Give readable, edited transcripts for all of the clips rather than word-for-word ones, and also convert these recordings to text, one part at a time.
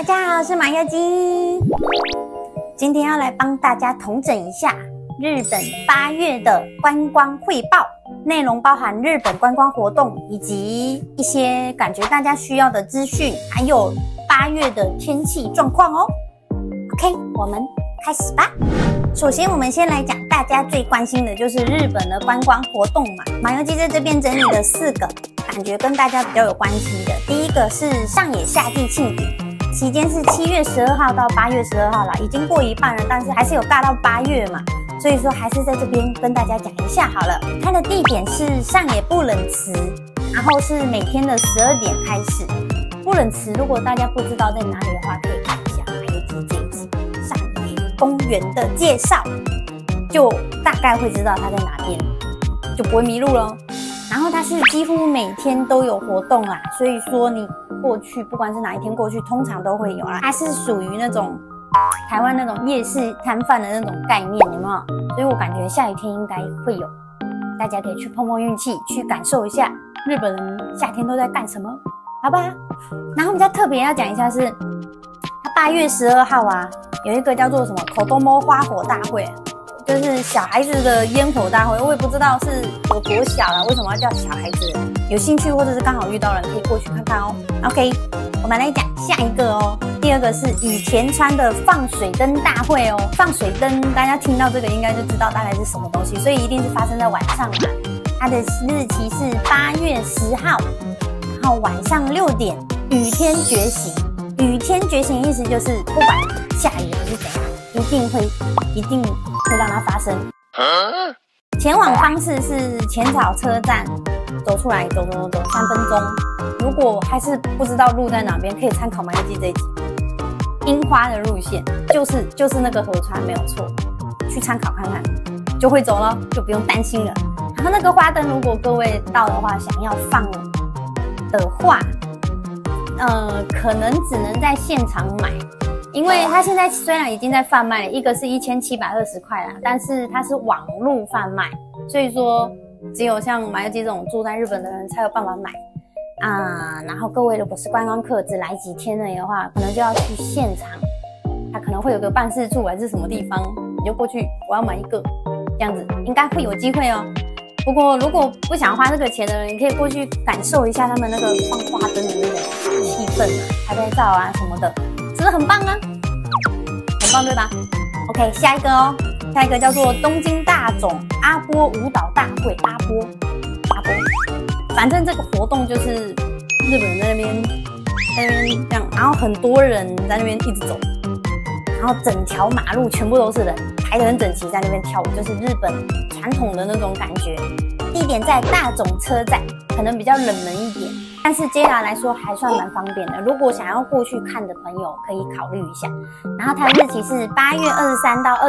家好，我是麻油鸡。今天要来帮大家统整一下日本8月的观光汇报，内容包含日本观光活动以及一些感觉大家需要的资讯，还有8月的天气状况哦。OK， 我们开始吧。首先，我们先来讲大家最关心的就是日本的观光活动嘛。麻油鸡在这边整理了4个，感觉跟大家比较有关系的。第一个是上野夏季庆典，期间是7月12号到8月12号啦，已经过一半了，但是还是有尬到8月嘛，所以说还是在这边跟大家讲一下好了。它的地点是上野不冷池，然后是每天的12点开始。不冷池如果大家不知道在哪里的话，可以看一下麻油鸡这一集上野公园的介绍，就大概会知道它在哪边，就不会迷路了。然后它是几乎每天都有活动啦，所以说你过去不管是哪一天过去，通常都会有啦。它是属于那种台湾那种夜市摊贩的那种概念，有没有？所以我感觉下雨天应该会有，大家可以去碰碰运气，去感受一下日本人夏天都在干什么，好吧？然后比较特别要讲一下是，它8月12号啊，有一个叫做什么口多摸花火大会。就是小孩子的烟火大会，我也不知道是有多小啦，为什么要叫小孩子？有兴趣或者是刚好遇到人，可以过去看看哦。OK， 我们来讲下一个哦。第二个是羽田川的放水灯大会哦。放水灯，大家听到这个应该就知道大概是什么东西，所以一定是发生在晚上嘛。它的日期是8月10号，然后晚上6点，雨天觉醒。雨天觉醒意思就是不管下雨还是怎样，一定会让它发生。前往方式是浅草车站走出来，走3分钟。如果还是不知道路在哪边，可以参考麻油鸡这一集。樱花的路线就是那个河川没有错，去参考看看就会走了，就不用担心了。然后那个花灯，如果各位到的话，想要放的话，可能只能在现场买。因为它现在虽然已经在贩卖了，一个是1720块啦，但是它是网络贩卖，所以说只有像麻油鸡这种住在日本的人才有办法买啊。然后各位如果是观光客只来几天而已的话，可能就要去现场，它可能会有个办事处还是什么地方，你就过去，我要买一个，这样子应该会有机会哦。不过如果不想花这个钱的人，你可以过去感受一下他们那个放花灯的那个气氛啊，拍拍照啊什么的。是不是很棒啊？很棒对吧 ？OK， 下一个哦，下一个叫做东京大冢阿波舞蹈大会。阿波，反正这个活动就是日本人在那边这样，然后很多人在那边一直走，然后整条马路全部都是人，排得很整齐，在那边跳舞，就是日本传统的那种感觉。地点在大冢车站，可能比较冷门一点。但是接下来说还算蛮方便的，如果想要过去看的朋友可以考虑一下。然后它的日期是8月23到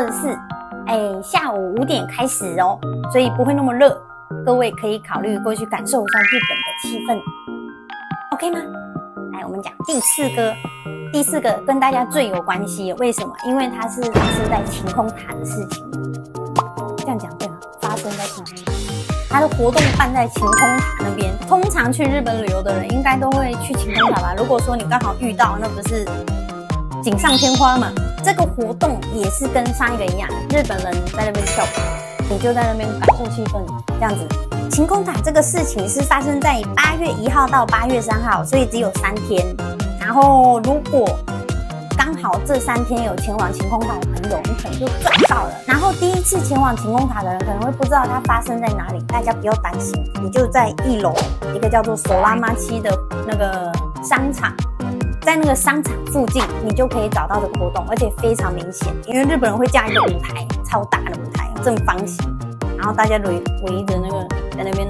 24，下午5点开始哦，所以不会那么热，各位可以考虑过去感受一下日本的气氛 ，OK 吗？来，我们讲第四个跟大家最有关系，为什么？因为它是发生在晴空塔的事情。这样讲对吗？发生在晴空塔。它的活动办在晴空塔那边，通常去日本旅游的人应该都会去晴空塔吧？如果说你刚好遇到，那不是锦上添花嘛？这个活动也是跟上一个一样，日本人在那边跳舞，你就在那边感受气氛，这样子。晴空塔这个事情是发生在8月1号到8月3号，所以只有3天。然后如果刚好这3天有前往晴空塔的朋友，你可能就赚到了。然后第一次前往晴空塔的人可能会不知道它发生在哪里，大家不要担心，你就在1楼一个叫做索拉玛七的那个商场，在那个商场附近，你就可以找到这个活动，而且非常明显，因为日本人会架一个舞台，超大的舞台，正方形，然后大家围着那个在那边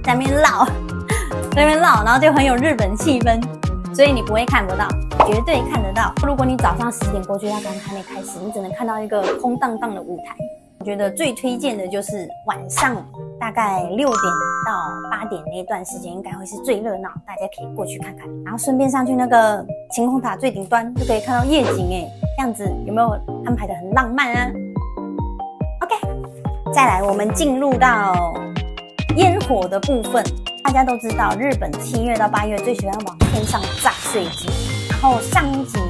绕，然后就很有日本气氛。所以你不会看不到，绝对看得到。如果你早上10点过去，它可能还没开始，你只能看到一个空荡荡的舞台。我觉得最推荐的就是晚上大概6点到8点那段时间，应该会是最热闹，大家可以过去看看。然后顺便上去那个晴空塔最顶端，就可以看到夜景哎，这样子有没有安排的很浪漫啊 ？OK， 再来我们进入到烟火的部分。大家都知道，日本7月到8月最喜欢往天上炸碎机，然后上一集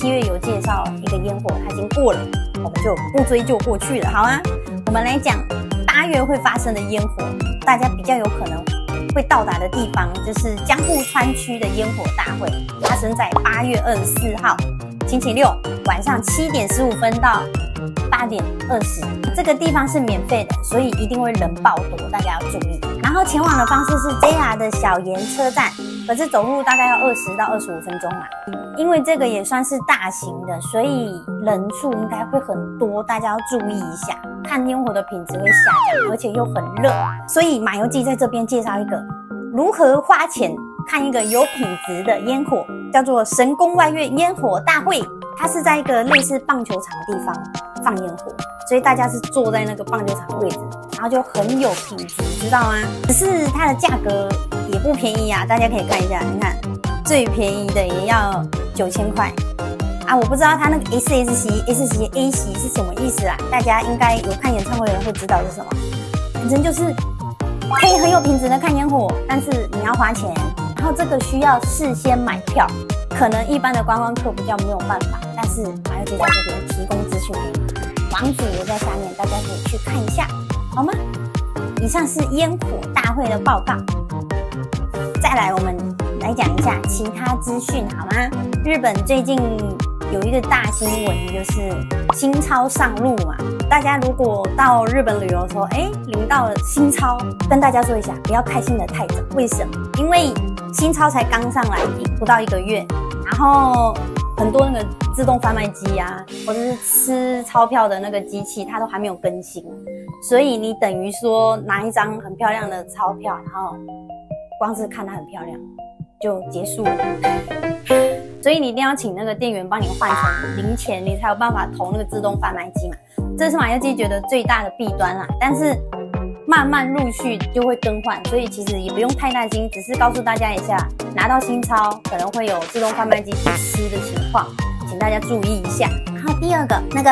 7月有介绍一个烟火，它已经过了，我们就不追究过去了，好吗？我们来讲8月会发生的烟火，大家比较有可能会到达的地方，就是江户川区的烟火大会，发生在8月24号星期六晚上7点15分到8点20。这个地方是免费的，所以一定会人爆多，大家要注意。然后前往的方式是 JR 的小岩车站，可是走路大概要20到25分钟啦。因为这个也算是大型的，所以人数应该会很多，大家要注意一下。看烟火的品质会下降，而且又很热，所以马游记在这边介绍一个如何花钱看一个有品质的烟火，叫做神宫外苑烟火大会。它是在一个类似棒球场的地方放烟火，所以大家是坐在那个棒球场的位置，然后就很有品质，知道吗？只是它的价格也不便宜啊，大家可以看一下，你看最便宜的也要9000块啊！我不知道它那个 SS 席、S 席、A 席是什么意思啦，大家应该有看演唱会的人会知道是什么。反正就是可以很有品质的看烟火，但是你要花钱，然后这个需要事先买票。可能一般的观光客比较没有办法，但是马游记在这边提供资讯给你，网址也在下面，大家可以去看一下，好吗？以上是烟火大会的报告，再来我们来讲一下其他资讯，好吗？日本最近有一个大新闻，就是新钞上路嘛。大家如果到日本旅游的时候，领到了新钞，跟大家说一下，不要开心的太早。为什么？因为新钞才刚上来不到1个月，然后很多那个自动贩卖机啊，或者是吃钞票的那个机器，它都还没有更新，所以你等于说拿一张很漂亮的钞票，然后光是看它很漂亮就结束了。所以你一定要请那个店员帮你换成零钱，你才有办法投那个自动贩卖机嘛。这是马游记觉得最大的弊端啦，但是慢慢陆续就会更换，所以其实也不用太担心，只是告诉大家一下，拿到新钞可能会有自动贩卖机不吃的情况，请大家注意一下。然后第二个，那个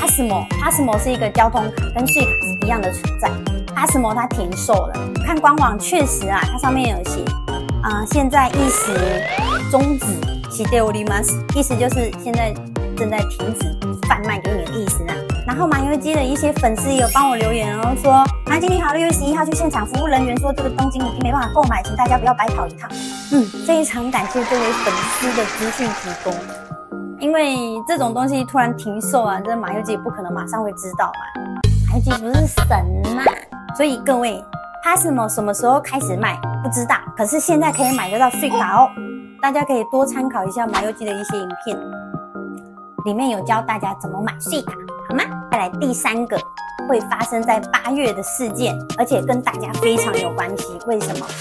Passmo 是一个交通卡，跟税卡是一样的存在。Passmo 它停售了，看官网确实啊，它上面有写现在一时终止しております，意思就是现在正在停止贩卖给你的意思啦。然后马游记的一些粉丝也有帮我留言哦，说马经理好，6月11号去现场，服务人员说这个东京已经没办法购买，请大家不要白跑一趟。非常感谢这位粉丝的资讯提供，因为这种东西突然停售啊，这马游记也不可能马上会知道嘛，马游记不是神嘛，所以各位 Passmo 什么时候开始卖不知道，可是现在可以买得到税卡哦，大家可以多参考一下马游记的一些影片，里面有教大家怎么买税卡，好吗？再来第3个会发生在8月的事件，而且跟大家非常有关系。为什么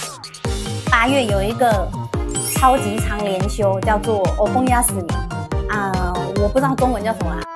？8月有一个超级长连休，叫做お盆休み我不知道中文叫什么啦，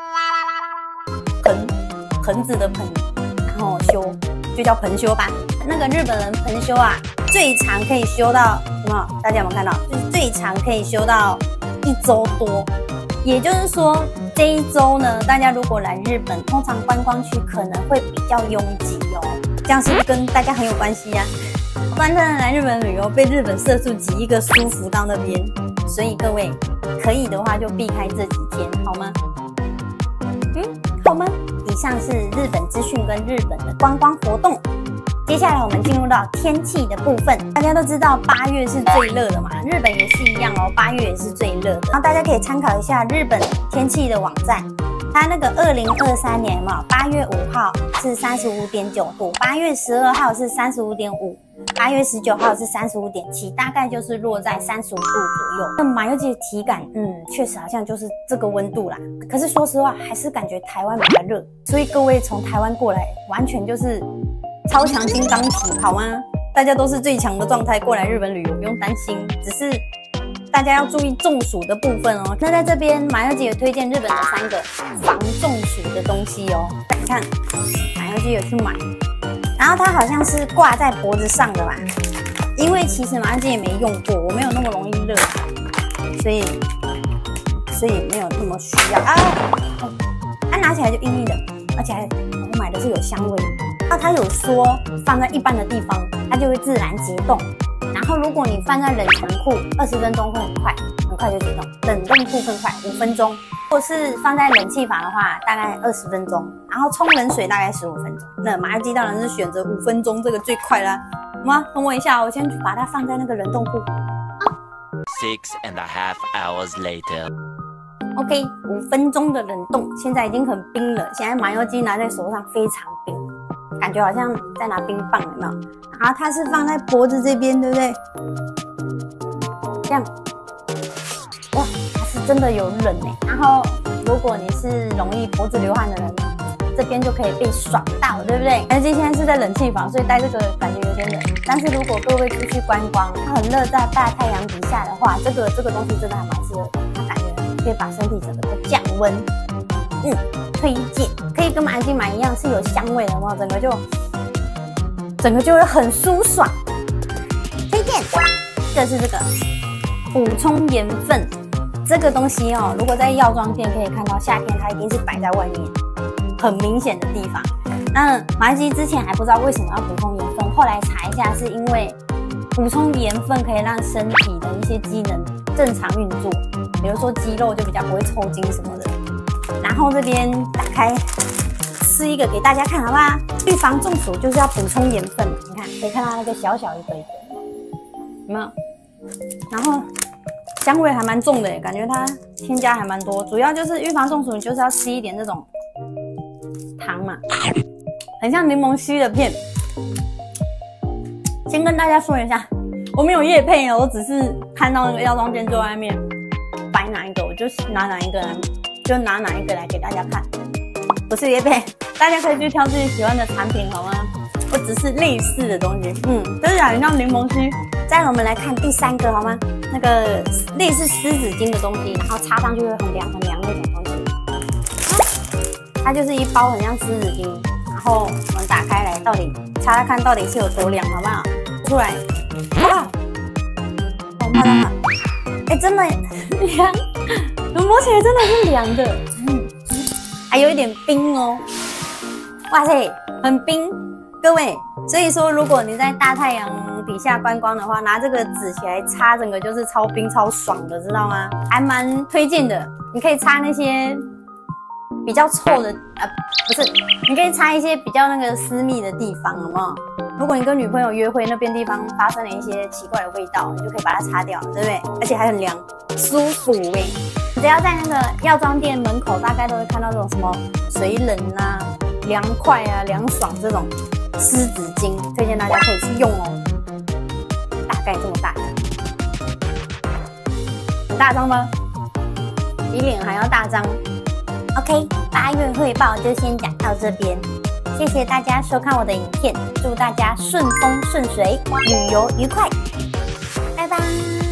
盆子的盆，然后休就叫盆休吧。那个日本人盆休啊，最长可以休到有没有？大家有没有看到？就是最长可以休到1周多。也就是说，这一周呢，大家如果来日本，通常观光区可能会比较拥挤哦。这样是不是跟大家很有关系呀？不然来日本旅游，被日本社畜挤一个舒服到那边，所以各位可以的话就避开这几天，好吗？好吗？以上是日本资讯跟日本的观光活动。接下来我们进入到天气的部分。大家都知道8月是最热的嘛，日本也是一样哦，8月也是最热的。然后大家可以参考一下日本天气的网站，它那个2023年嘛，8月5号是35.9度，8月12号是35.5，8月19号是35.7，大概就是落在35度左右。那马游记的体感，确实好像就是这个温度啦。可是说实话，还是感觉台湾比较热，所以各位从台湾过来，完全就是超强金刚体，好吗？大家都是最强的状态过来日本旅游，不用担心。只是大家要注意中暑的部分哦。那在这边，马游记有推荐日本的3个防中暑的东西哦。你看，马游记有去买，然后它好像是挂在脖子上的吧？因为其实马游记也没用过，我没有那么容易热，所以没有那么需要啊。它拿起来就硬硬的，而且我买的是有香味的。那它有说放在一般的地方，它就会自然结冻。然后如果你放在冷藏库，20分钟会很快快就解冻。冷冻库更快，5分钟。如果是放在冷气房的话，大概20分钟，然后冲冷水大概15分钟。那麻油鸡当然是选择5分钟这个最快啦。好吗？等我一下，我先去把它放在那个冷冻库。 6.5 hours later. OK， 5分钟的冷冻，现在已经很冰了。现在麻油鸡拿在手上非常冰，感觉好像在拿冰棒，有没有？然后它是放在脖子这边，对不对？这样，哇，它是真的有冷欸。然后，如果你是容易脖子流汗的人，这边就可以被爽到，对不对？麻油鸡现在是在冷气房，所以戴这个感觉有点冷。但是如果各位出去观光，它很热，在大太阳底下的话，这个东西真的还蛮适合的，它感觉可以把身体整个都降温。推荐，可以跟麻油鸡买一样，是有香味的，有没有？整个就会很舒爽。推荐，就是这个补充盐分这个东西哦，如果在药妆店可以看到，夏天它一定是摆在外面，很明显的地方。那麻油鸡之前还不知道为什么要补充盐分，后来查一下，是因为补充盐分可以让身体的一些机能正常运作，比如说肌肉就比较不会抽筋什么的。然后这边打开吃一个给大家看，好不好？预防中暑就是要补充盐分，你看可以看到那个小小一个一个，有没有？然后香味还蛮重的，感觉它添加还蛮多。主要就是预防中暑，你就是要吃一点这种糖嘛，很像柠檬烯的片。先跟大家说一下，我没有业配哦，我只是看到那个药妆店在外面摆哪一个，我就拿哪一个来给大家看，不是业配，大家可以去挑自己喜欢的产品，好吗？我只是类似的东西，就是很像柠檬烯。再来我们来看第3个，好吗？那个类似湿纸巾的东西，然后擦上去会很凉很凉那种东西。它就是一包很像湿纸巾，然后我们打开来，到底擦擦看到底是有多凉，好不好？出来，哇，好漂亮啊！真的凉，摸起来真的是凉的，还有一点冰哦。哇塞，很冰，各位。所以说，如果你在大太阳底下观光的话，拿这个纸起来擦，整个就是超冰超爽的，知道吗？还蛮推荐的。你可以擦那些比较臭的，不是，你可以擦一些比较那个私密的地方，好不好？如果你跟女朋友约会，那边地方发生了一些奇怪的味道，你就可以把它擦掉，对不对？而且还很凉，舒服欸。只要在那个药妆店门口，大概都会看到这种什么水冷啊、凉快啊、凉爽这种湿纸巾，推荐大家可以去用哦。大概这么大，很大张吗？比脸还要大张。OK， 8月汇报就先讲到这边，谢谢大家收看我的影片，祝大家顺风顺水，旅游愉快，拜拜。